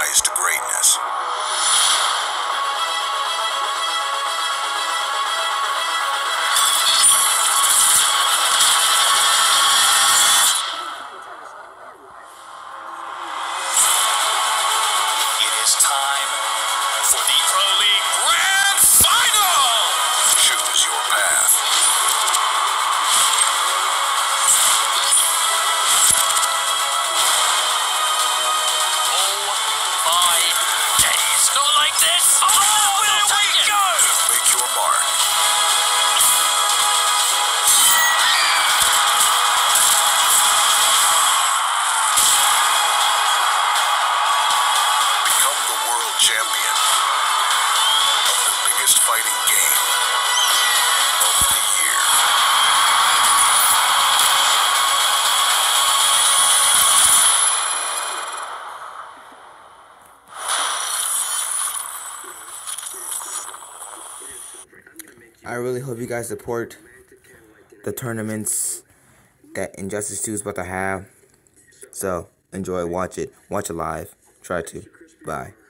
rise to greatness. It is time for the Pro League Grand Final! Choose your path. Oh my days. Not like this! Oh, there we go! Make your mark. Become the world champion of the biggest fighting game of the year. I really hope you guys support the tournaments that Injustice 2 is about to have. So, enjoy, watch it live. Try to. Bye.